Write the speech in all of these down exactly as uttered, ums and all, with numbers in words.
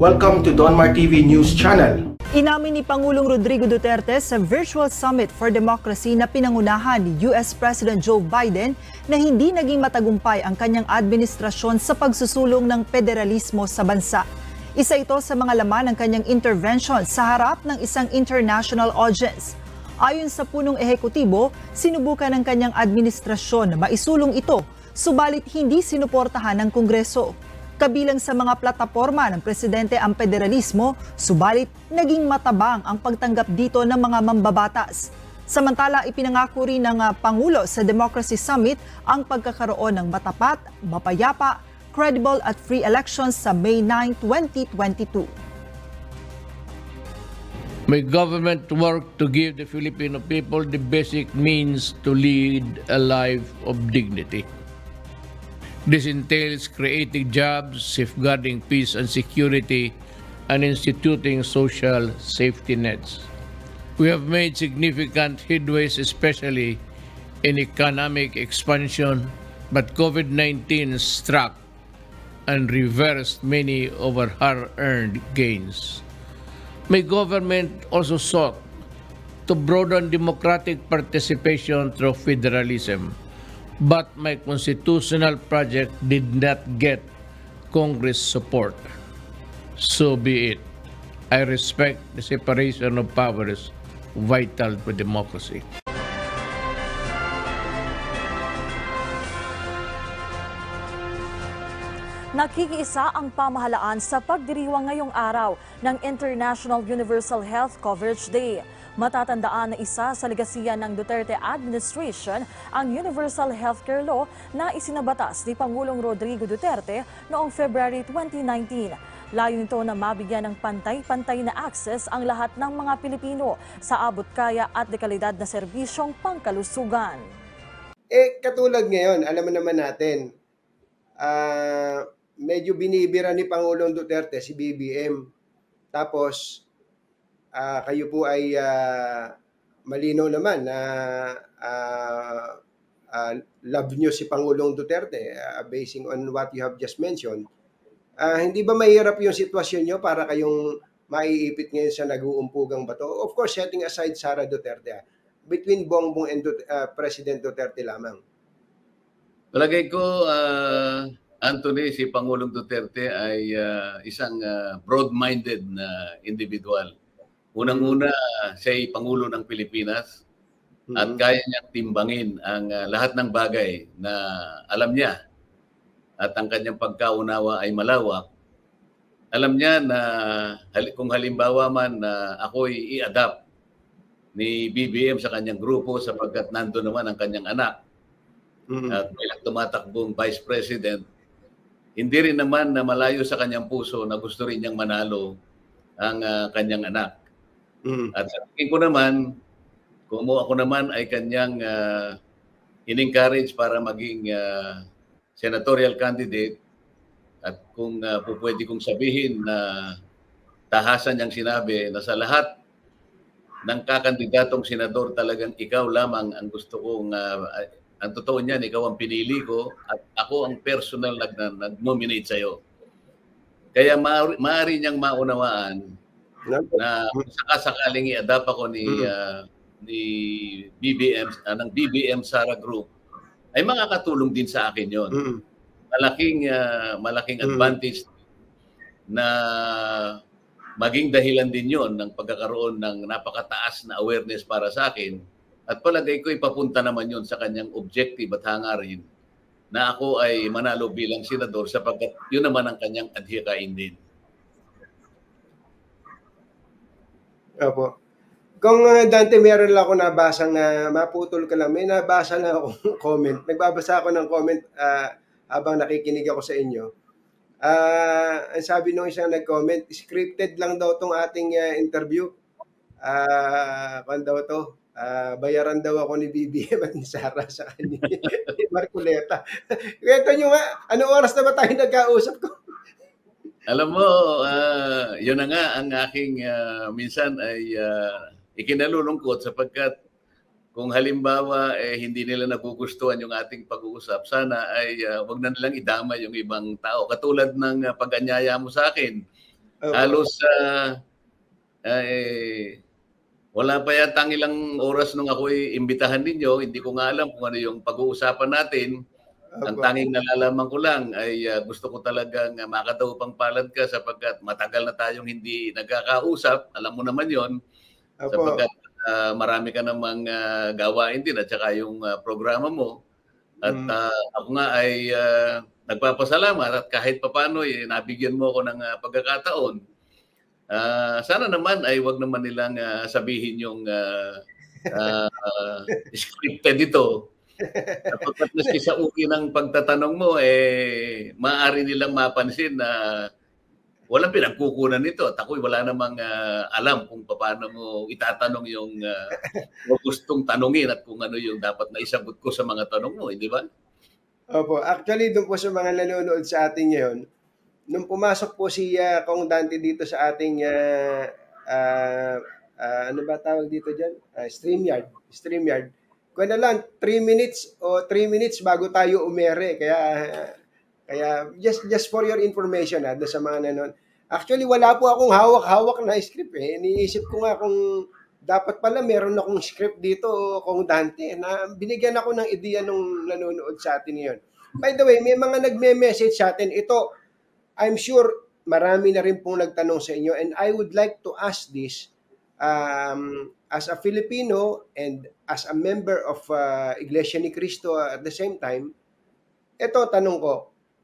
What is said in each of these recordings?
Welcome to Donmar T V News Channel. Inamin ni Pangulong Rodrigo Duterte sa Virtual Summit for Democracy na pinangunahan ni U S President Joe Biden na hindi naging matagumpay ang kanyang administrasyon sa pagsusulong ng federalismo sa bansa. Isa ito sa mga laman ng kanyang intervention sa harap ng isang international audience. Ayon sa punong ehekutibo, sinubukan ng kanyang administrasyon na maisulong ito, subalit hindi sinuportahan ng Kongreso. Kabilang sa mga plataporma ng presidente ang federalismo, subalit naging matabang ang pagtanggap dito ng mga mambabatas. Samantala, ipinangako rin ng uh, Pangulo sa Democracy Summit ang pagkakaroon ng matapat, mapayapa, credible at free elections sa May ninth, twenty twenty-two. May government work to give the Filipino people the basic means to lead a life of dignity. This entails creating jobs, safeguarding peace and security, and instituting social safety nets. We have made significant headways, especially in economic expansion, but COVID nineteen struck and reversed many of our hard-earned gains. My government also sought to broaden democratic participation through federalism, but my constitutional project did not get Congress support. So be it. I respect the separation of powers vital to democracy. Nakikiisa ang pamahalaan sa pagdiriwang ngayong araw ng International Universal Health Coverage Day. Matatandaan na isa sa legasiya ng Duterte administration ang Universal Healthcare Law na isinabatas ni Pangulong Rodrigo Duterte noong February twenty nineteen. Layo nito na mabigyan ng pantay-pantay na access ang lahat ng mga Pilipino sa abot kaya at dekalidad na serbisyong pangkalusugan. Eh, katulad ngayon, alam mo naman natin, uh, medyo binibira ni Pangulong Duterte si B B M. Tapos, Uh, kayo po ay uh, malinaw naman na uh, uh, love nyo si Pangulong Duterte uh, basing on what you have just mentioned. Uh, hindi ba mahirap yung sitwasyon nyo para kayong maiipit ngayon sa nag-uumpugang bato? Of course, setting aside Sara Duterte, uh, between Bongbong and Dut- uh, President Duterte lamang. Palagay ko, uh, Anthony, si Pangulong Duterte ay uh, isang uh, broad-minded na individual. Unang-una, siya ay Pangulo ng Pilipinas at kaya niyang timbangin ang uh, lahat ng bagay na alam niya at ang kanyang pagkaunawa ay malawak. Alam niya na kung halimbawa man na uh, ako'y i-adapt ni B B M sa kanyang grupo sapagkat nandoon naman ang kanyang anak mm-hmm. at bilang tumatakbong Vice President, hindi rin naman na malayo sa kanyang puso na gusto rin niyang manalo ang uh, kanyang anak. Mm. At sa tingin ko naman, kung ako naman ay kanyang uh, in-encourage para maging uh, senatorial candidate at kung uh, pwede kong sabihin na tahasan niyang sinabi na sa lahat ng kakandidatong senador talagang ikaw lamang ang gusto kong, uh, ang totoo niyan, ikaw ang pinili ko at ako ang personal nag nag-nominate sa'yo. Kaya maaari, maaari niyang maunawaan na sakasakaling i-adapt ako ni uh, ni B B M uh, ng B B M Sara Group ay makakatulong din sa akin 'yon. Mm. Malaking uh, malaking mm. advantage na maging dahilan din 'yon ng pagkakaroon ng napakataas na awareness para sa akin at palagay ko ipapunta naman 'yon sa kanyang objective at hangarin na ako ay manalo bilang senador sapagkat 'yun naman ang kanyang adhikain din. Opo. Kung uh, Dante, meron lang ako nabasang na uh, maputol ka lang. May nabasa lang akong comment. Nagbabasa ako ng comment uh, habang nakikinig ako sa inyo. Uh, ang sabi nung isang nag-comment, scripted lang daw tong ating uh, interview. Uh, kung daw to, uh, bayaran daw ako ni B B M at ni Sara sa kanya. Marculeta. Kwento nyo nga, anong oras na ba tayo nagkausap ko? Alam mo, uh, yun na nga ang aking uh, minsan ay uh, ikinalulungkot sapagkat kung halimbawa eh, hindi nila nagugustuhan yung ating pag-uusap, sana ay uh, wag na nilang idama yung ibang tao. Katulad ng uh, pag-anyaya mo sa akin Opo. Halos uh, eh, wala pa yata ang ilang oras nung ako'y imbitahan ninyo. Hindi ko nga alam kung ano yung pag-uusapan natin. Ang Opo. tanging nalalaman ko lang ay uh, gusto ko talagang uh, makadaupang palad ka sapagkat matagal na tayong hindi nagkakausap. Alam mo naman yon, Opo. sapagkat uh, marami ka namang uh, gawain din at saka yung uh, programa mo. At Mm. uh, ako nga ay uh, nagpapasalamat at kahit papano eh, nabigyan mo ako ng uh, pagkakataon. Uh, sana naman ay wag naman nilang uh, sabihin yung uh, uh, scripted ito. Sapagkat maski sa uki ng pagtatanong mo, eh, maaari nilang mapansin na walang pinagkukunan nito. At ako'y wala namang uh, alam kung paano mo itatanong yung uh, gustong tanungin at kung ano yung dapat na isagot ko sa mga tanong mo, hindi ba? Opo. Actually, doon po sa mga nanonood sa atin ngayon, nung pumasok po si uh, Kong Dante dito sa ating uh, uh, uh, ano ba tawag dito dyan? Uh, StreamYard. StreamYard. Kung na lang, three minutes o three minutes bago tayo umere. Kaya, uh, kaya just just for your information ha, sa mga nanonood. Actually, wala po akong hawak-hawak na script eh. Iniisip ko nga kung dapat pala meron akong script dito, Kong Dante, na binigyan ako ng ideya nung nanonood sa atin ngayon. By the way, may mga nagme-message sa atin. Ito, I'm sure marami na rin pong nagtanong sa inyo, and I would like to ask this um, as a Filipino and as a member of uh, Iglesia ni Cristo at the same time. Ito, tanong ko,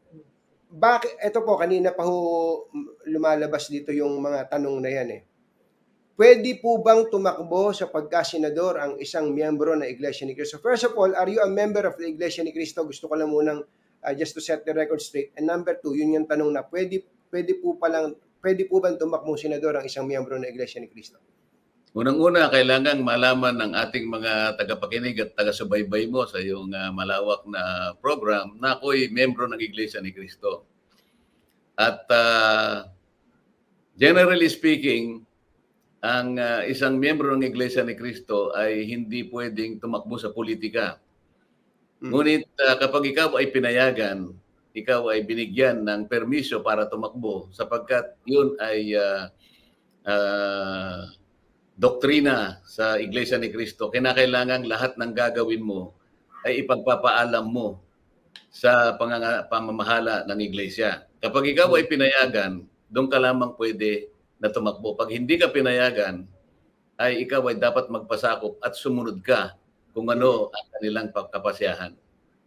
bakit, ito po, kanina pa ho lumalabas dito yung mga tanong na yan eh. Pwede po bang tumakbo sa pagkasenador ang isang miyembro ng Iglesia ni Cristo? First of all, are you a member of the Iglesia ni Cristo? Gusto ko lang munang Uh, just to set the record straight. And number two, yun yung tanong na pwede, pwede po palang, pwede po bang tumakbong senador ang isang miyembro ng Iglesia ni Cristo? Unang-una, kailangan malaman ng ating mga tagapakinig at taga-subaybay mo sa iyong uh, malawak na program na ako'y miyembro ng Iglesia ni Cristo. At uh, generally speaking, ang uh, isang miyembro ng Iglesia ni Cristo ay hindi pwedeng tumakbo sa politika. Ngunit uh, kapag ikaw ay pinayagan, ikaw ay binigyan ng permiso para tumakbo sapagkat yun ay uh, uh, doktrina sa Iglesia ni Cristo, kinakailangan lahat ng gagawin mo ay ipagpapaalam mo sa panganga- pamamahala ng Iglesia. Kapag ikaw ay pinayagan, doon ka lamang pwede na tumakbo. Pag hindi ka pinayagan, ay ikaw ay dapat magpasakop at sumunod ka kung ano ang kanilang pagkapasyahan.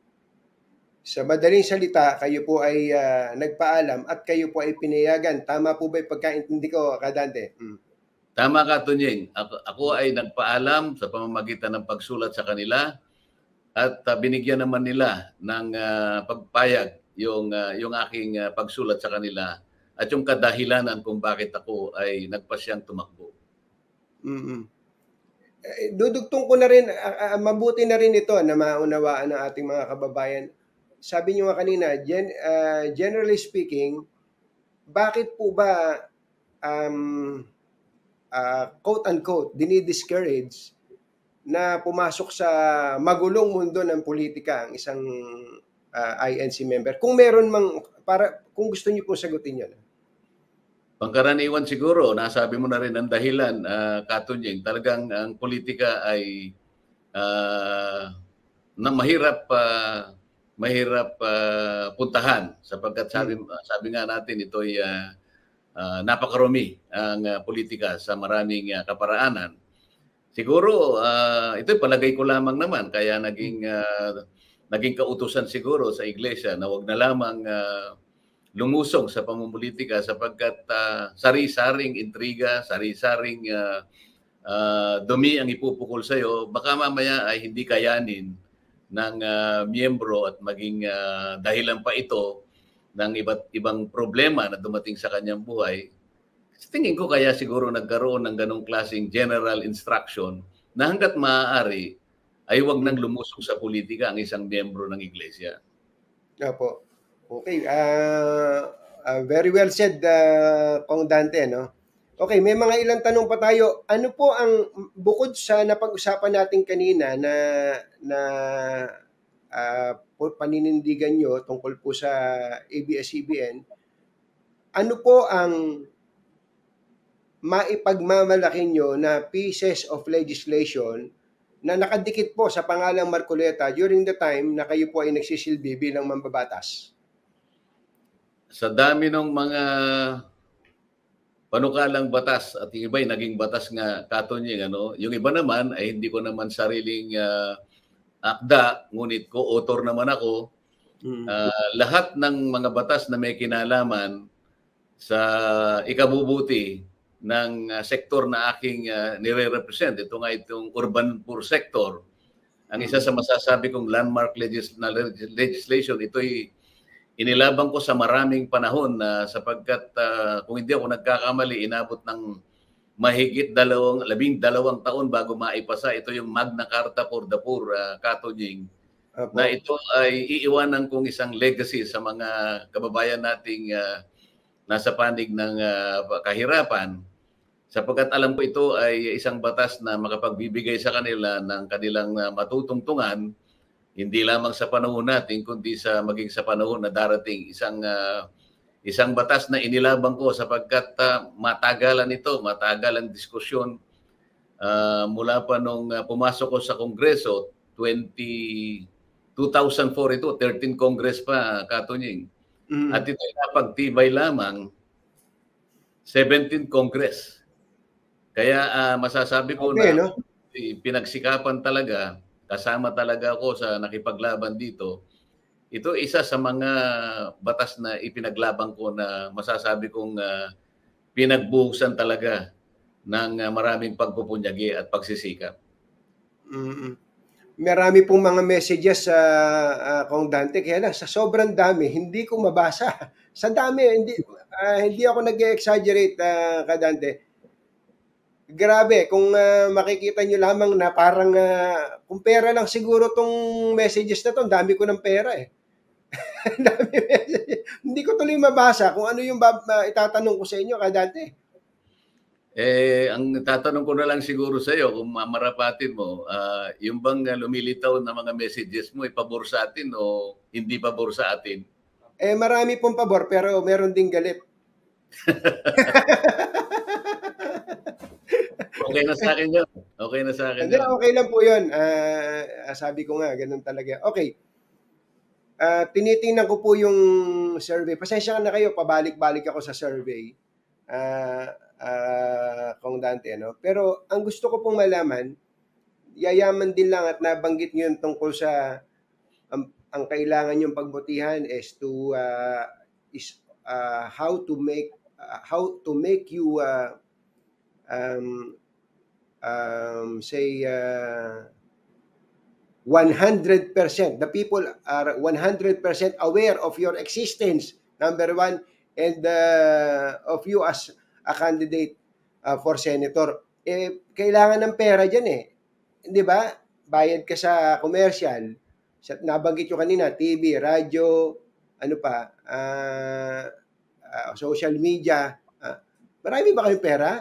Sa madaling salita, kayo po ay uh, nagpaalam at kayo po ay pinayagan. Tama po ba yung pagkaintindi ko, Kadante? Hmm. Tama ka, Tunying. Ako, ako ay nagpaalam sa pamamagitan ng pagsulat sa kanila at uh, binigyan naman nila ng uh, pagpayag yung, uh, yung aking uh, pagsulat sa kanila at yung kadahilanan kung bakit ako ay nagpasyang tumakbo. Mm-hmm. Eh, dudugtong ko na rin, uh, uh, mabuti na rin ito na maunawaan ng ating mga kababayan. Sabi niyo nga kanina, gen, uh, generally speaking, bakit po ba um, uh, quote-unquote, dinidiscourage na pumasok sa magulong mundo ng politika ang isang uh, I N C member? Kung meron mang, para, kung gusto niyo po sagutin yan. Pangkaraniwan siguro, nasabi mo na rin ang dahilan, uh, Katunying, talagang ang politika ay uh, na mahirap uh, mahirap uh, puntahan sapagkat sabi, sabi nga natin ito ay uh, uh, napakarumi ang uh, politika sa maraming uh, kaparaanan. Siguro, uh, ito palagay ko lamang naman kaya naging, uh, naging kautusan siguro sa iglesia na wag na lamang uh, lumusong sa pamumulitika sapagkat uh, sari-saring intriga, sari-saring uh, uh, dumi ang ipupukol sa iyo, baka mamaya ay hindi kayanin ng uh, miyembro at maging uh, dahilan pa ito ng iba't ibang problema na dumating sa kanyang buhay. Tingin ko kaya siguro nagkaroon ng ganong klaseng general instruction na hanggat maaari ay huwag nang lumusong sa politika ang isang miyembro ng iglesia. Opo. Okay, uh, uh, very well said, uh, Kong Dante, no? Okay, may mga ilang tanong pa tayo. Ano po ang, bukod sa napag-usapan natin kanina na, na uh, paninindigan nyo tungkol po sa A B S C B N, ano po ang maipagmamalaki nyo na pieces of legislation na nakadikit po sa pangalang Marcoleta during the time na kayo po ay nagsisilbi bilang mambabatas? Sa dami ng mga panukalang batas at yung iba ay naging batas nga katunying, ano, yung iba naman ay hindi ko naman sariling uh, akda, ngunit ko author naman ako. Mm. Uh, lahat ng mga batas na may kinalaman sa ikabubuti ng uh, sektor na aking uh, nire-represent, ito nga itong urban poor sector, ang isa sa masasabi kong landmark legis- na legislation, ito'y inilaban ko sa maraming panahon na uh, sapagkat uh, kung hindi ako nagkakamali, inabot ng mahigit dalawang, labing dalawang taon bago maipasa. Ito yung Magna Carta for the Poor, uh, Katunying, Apo. Na ito ay iiwanan kong isang legacy sa mga kababayan nating uh, nasa panig ng uh, kahirapan, sapagkat alam ko ito ay isang batas na makapagbibigay sa kanila ng kanilang uh, matutungtungan, hindi lamang sa panahon natin, kundi sa maging sa panahon na darating. Isang uh, isang batas na inilabang ko sapagkat uh, matagalan ito, matagal ang diskusyon uh, mula pa nung uh, pumasok ko sa Kongreso, two thousand four ito, thirteen Congress pa, Katunying. Mm. At ito ay napagtibay lamang seventeenth Congress. Kaya uh, masasabi ko okay, na no? Pinagsikapan talaga, kasama talaga ako sa nakipaglaban dito. Ito isa sa mga batas na ipinaglaban ko na masasabi kong uh, pinagbuhusan talaga ng uh, maraming pagpupunyagi at pagsisikap. Mm-hmm. Marami pong mga messages sa uh, uh, Kong Dante, kaya lang sa sobrang dami hindi ko mabasa. Sa dami hindi uh, hindi ako nag-exaggerate, uh, Ka Dante. Grabe, kung uh, makikita nyo lamang na parang uh, kung pera lang siguro tong messages na to, dami ko ng pera eh. Dami messages. Hindi ko tuloy mabasa kung ano yung uh, itatanong ko sa inyo, Ka Dante. Eh, ang tatanong ko na lang siguro sa iyo, kung mamarapatin mo, uh, yung bang lumilitaw na mga messages mo, ipabor sa atin o hindi pabor sa atin? Eh, marami pong pabor, pero meron ding galit. Okay na sa akin yun. Okay na sa akin yun. Okay lang po yun. Uh, sabi ko nga, ganun talaga. Okay. Uh, tinitingnan ko po yung survey. Pasensya na kayo, pabalik-balik ako sa survey. Uh, uh, Kong Dante, ano? Pero ang gusto ko pong malaman, yayaman din lang at nabanggit nyo yung tungkol sa um, ang kailangan yung pagbutihan is to uh, is uh, how to make uh, how to make you uh, um, um, say uh, one hundred percent. The people are one hundred percent aware of your existence, number one, and uh, of you as a candidate uh, for senator. Eh, kailangan ng pera dyan eh. Di ba? Bayad ka sa commercial. Sa, nabanggit nyo kanina, T V, radyo, ano pa, uh, uh, social media. Uh, marami ba kayong pera?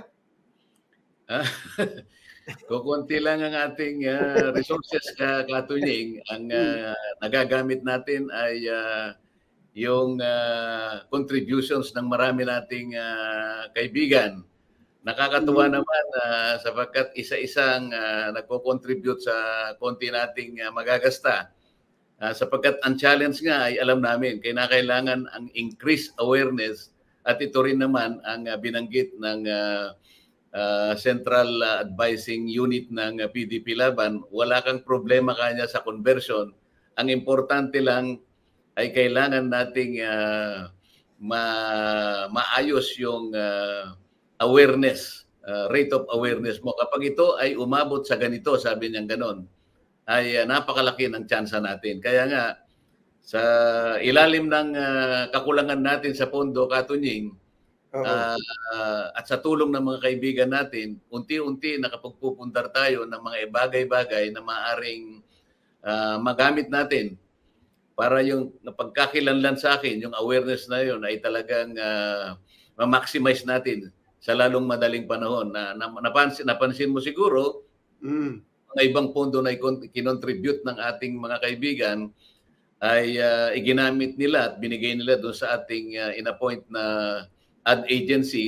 Kukunti lang ang ating uh, resources, ka Katunying. Ang uh, nagagamit natin ay uh, yung uh, contributions ng marami nating uh, kaibigan. Nakakatuwa mm-hmm. naman uh, sapagkat isa-isang uh, nagko-contribute sa konti nating uh, magagasta. Uh, sapagkat ang challenge nga ay alam namin, kailangan ang increased awareness at ito rin naman ang uh, binanggit ng uh, Uh, Central uh, Advising Unit ng uh, P D P Laban. Wala kang problema kanya sa conversion. Ang importante lang ay kailangan nating uh, ma- maayos yung uh, awareness, uh, rate of awareness mo. Kapag ito ay umabot sa ganito, sabi niya ganon, ay uh, napakalaki ng tsansa natin. Kaya nga, sa ilalim ng uh, kakulangan natin sa pondo, Katunying, Uh, uh, at sa tulong ng mga kaibigan natin, unti-unti nakapagpupundar tayo ng mga bagay-bagay na maaaring uh, magamit natin para yung napagkakilanlan sa akin, yung awareness na yun ay talagang uh, ma-maximize natin sa lalong madaling panahon. Na, na napansin, napansin mo siguro, mm. mga ibang pondo na kinontribute ng ating mga kaibigan ay uh, iginamit nila at binigay nila doon sa ating uh, in-appoint na ad agency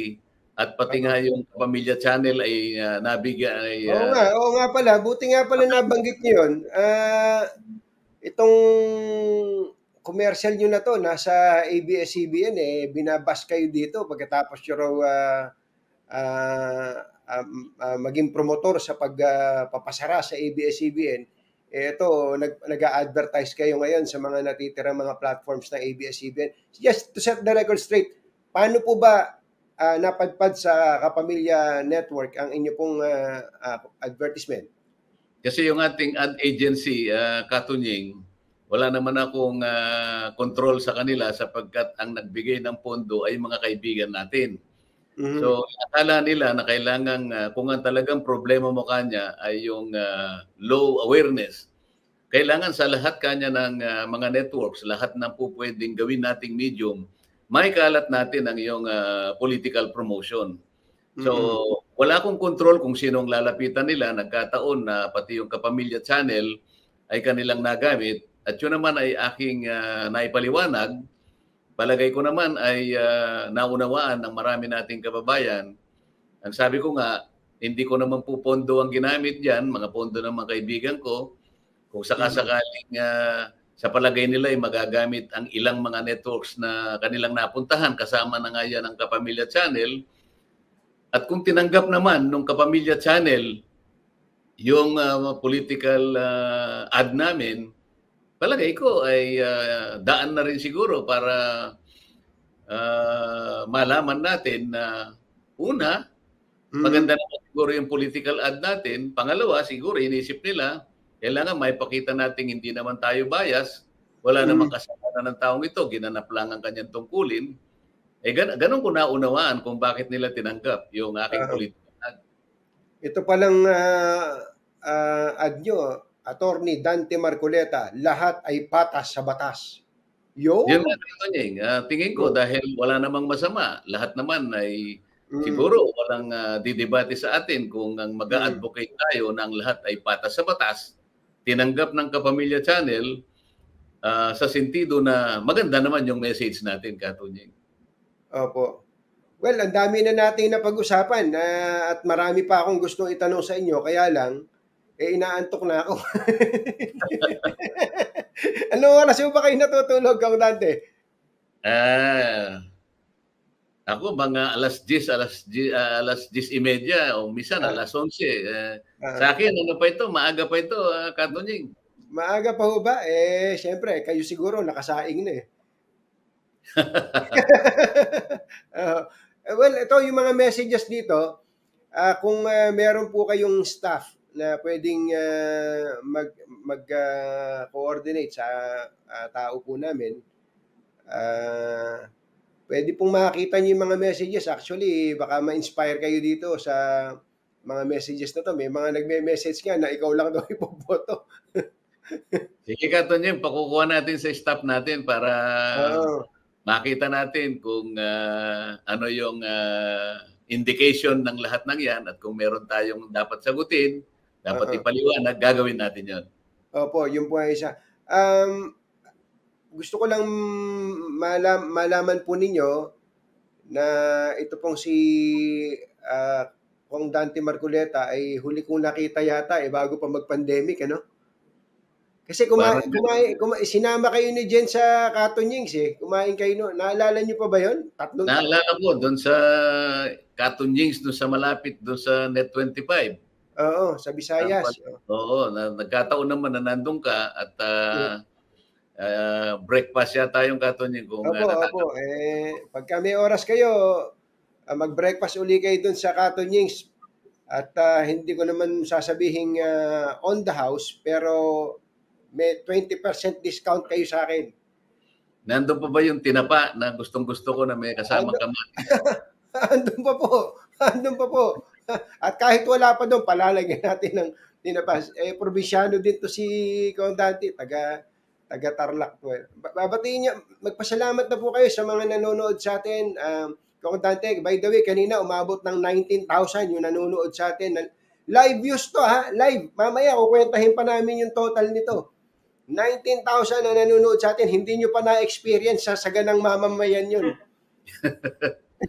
at pati nga yung Pamilya Channel ay uh, nabigyan ay Oo uh, nga, oo nga pala. Buti nga pala nabanggit niyo yun. Ah, itong commercial nyo na to, nasa A B S C B N, eh, binabas kayo dito pagkatapos nyo raw ah, ah, um, ah, maging promotor sa pagpapasara sa A B S C B N. Eh, ito, nag, nag-a-advertise kayo ngayon sa mga natitirang mga platforms ng A B S C B N. Just to set the record straight, paano po ba ah, napadpad sa Kapamilya Network ang inyo pong ah, ah, advertisement? kasi yung ating ad agency, uh, Katunying, wala naman akong uh, control sa kanila sapagkat ang nagbigay ng pondo ay mga kaibigan natin. Mhm. So, akala nila na kailangan, uh, kung ang talagang problema mo kanya ay yung uh, low awareness, kailangan sa lahat kanya ng uh, mga networks, lahat ng po pwedeng gawin nating medium, may kalat natin ang iyong uh, political promotion. So, Mhm. wala akong control kung sinong lalapitan nila. Nagkataon na pati yung Kapamilya Channel ay kanilang nagamit. At yun naman ay aking uh, naipaliwanag. Palagay ko naman ay uh, naunawaan ng marami nating kababayan. Ang sabi ko nga, hindi ko naman po pondo ang ginamit dyan, mga pondo ng mga kaibigan ko. Kung sakasakaling uh, sa palagay nila ay magagamit ang ilang mga networks na kanilang napuntahan, kasama na nga yan ang Kapamilya Channel. At kung tinanggap naman nung Kapamilya Channel yung uh, political uh, ad namin, palagay ko ay uh, daan na rin siguro para uh, malaman natin na una, Mhm. maganda naman siguro yung political ad natin. Pangalawa, siguro inisip nila, kailangan maipakita natin hindi naman tayo bias, wala Mhm. namang kasalanan ng taong ito, ginanap lang ang kanyang tungkulin. Eh, gan ganun ko naunawaan kung bakit nila tinanggap yung aking Ah. political ad. Ito palang ah, ah, ad nyo, Attorney Dante Marcoleta, lahat ay patas sa batas. Yo. Yun nga, Tonying, uh, tingin ko Oh. dahil wala namang masama, lahat naman ay Mm. siguro walang uh, didebate sa atin kung ang Mm. mag-a-advocate tayo na ang lahat ay patas sa batas, tinanggap ng Kapamilya Channel uh, sa sentido na maganda naman yung message natin, Katunying. Opo. Well, ang dami na nating napag-usapan na at marami pa akong gustong itanong sa inyo, kaya lang, eh inaantok na ako. Anong oras mo ba kayo natutulog, Kang Dante? Ah, ako mga alas diyes, alas diyes, uh, alas diyes y media o minsan Ah. alas onse. Uh, Ah. sa akin, ano pa ito, maaga pa ito, uh, Katunying. Maaga pa ho ba? Eh, syempre, kayo siguro nakasaing na eh. Uh, well, ito yung mga messages dito. Ah, kung ah, meron po kayong staff na pwedeng ah, mag mag ah, coordinate sa ah, tao po namin, ah, pwede pong makita niyo yung mga messages. Actually, baka ma-inspire kayo dito sa mga messages na to. May mga nagme-message nga na ikaw lang daw ipoboto. Sige, Katunying, pakukuha natin sa staff natin para Oo. makita natin kung uh, ano yung uh, indication ng lahat ng yan at kung meron tayong dapat sagutin, dapat Oo. ipaliwanag, gagawin natin yon. Opo, yun po ang isa. Um, gusto ko lang malam, malaman po ninyo na ito pong si uh, Kong Dante Marcoleta ay huli kong nakita yata eh bago pa mag-pandemic, ano? Kasi kumain, Parang- kumain, kumain, sinama kayo ni Jen sa Katunyings eh. Kumain kayo no. Naalala niyo pa ba yun? Tatlong Naalala ko doon sa Katunyings, doon sa malapit, doon sa Net twenty-five. Oo, sa Visayas. Oo, na, nagkataon naman na nandun ka at uh, uh, breakfast yata yung Katunying. Kung, Opo, uh, opo. Eh, pagka may oras kayo, uh, mag-breakfast uli kayo dun sa Katunyings. At uh, hindi ko naman sasabihin uh, on the house, pero may twenty percent discount kayo sa akin. Nandun pa ba yung tinapa na gustong-gusto ko na may kasama kamatis? Andun pa po. Andun pa po. At kahit wala pa doon, palalagyan natin ng tinapa. Eh, probinsyano din to si Kong Dante, taga, taga Tarlac po. Babatiin niya, magpasalamat na po kayo sa mga nanonood sa atin. Um, Kong Dante, by the way, kanina umabot ng nineteen thousand yung nanonood sa atin. Live views to ha, live. Mamaya, kukwentahin pa namin yung total nito. nineteen thousand na nanonood sa atin, hindi nyo pa na-experience sa saganang mamamayan yun.